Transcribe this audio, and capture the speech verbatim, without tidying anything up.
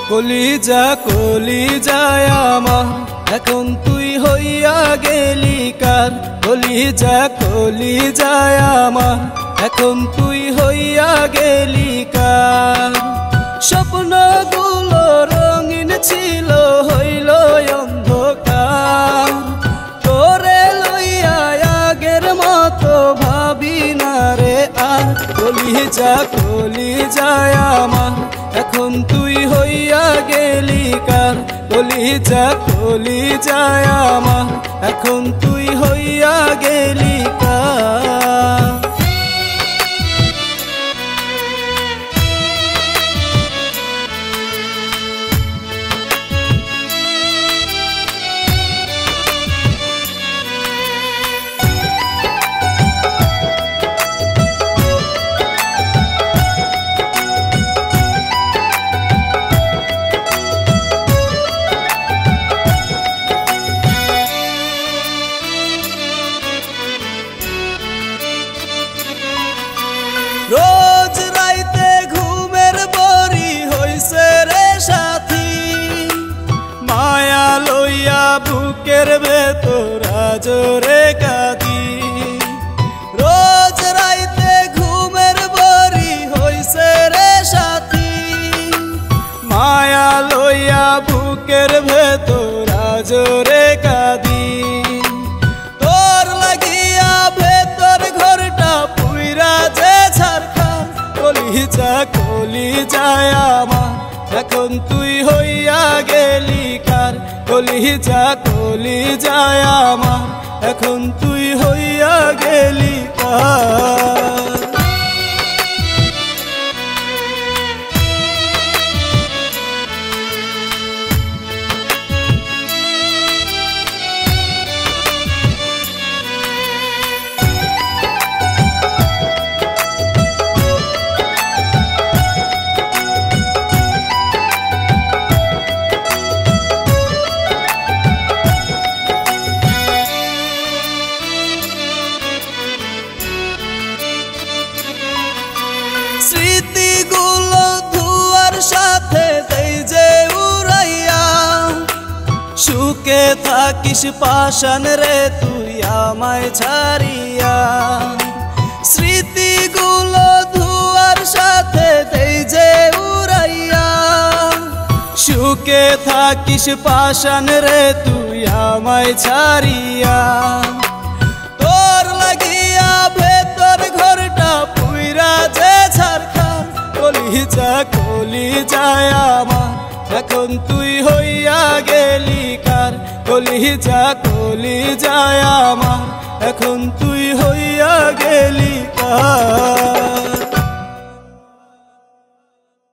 কলিজা কলিজায় আমার এখন তুই হইয়া গেলি কার। কলিজা কলিজায় আমার এখন তুই হইয়া গেলি কার। স্বপ্নগুলো রঙিন ছিল হইল অন্ধকার। তোরে লইয়া আগের মতো ভাবি না রে আর। কলিজা কলিজায় আমার এখন তুই হইয়া গেলি কার। কলিজা কলিজায় আমার এখন তুই হইয়া গেলি কার। রোজ রাইতে ঘুমের বরি হইছে রে সাথী। মায়া লইয়া বুকের ভেতর জোরে কাঁদি। রোজ রাইতে ঘুমের বরি হইছে রে সাথী। মায়া লইয়া বুকের ভেতর জোরে কাঁদি। তোর লাগিয়া ভেতর ঘরটা পুইরা যে ছারখার। কলিজা কলিজায় আমার এখন তুই হইয়া গেলি কার। কলিজা কলিজায় আমার এখন তুই হইয়া গেলি কার। স্মৃতিগুলো ধুয়ার সাথে দেই যে উড়াইয়া। সুখে থাকিস পাশান রে তুই আমায় ছাড়িয়া। স্মৃতিগুলো ধুয়ার সাথে দেই যে উড়াইয়া। সুখে থাকিস পাশান রে তুই আমায় ছাড়িয়া। তোর লাগিয়া ভেতর ঘরটা পুইরা যে ছারখার। কলিজা কলিজায় আমার এখন তুই হইয়া গেলি কার। কলিজা কলিজায় আমার এখন তুই হইয়া গেলি কার।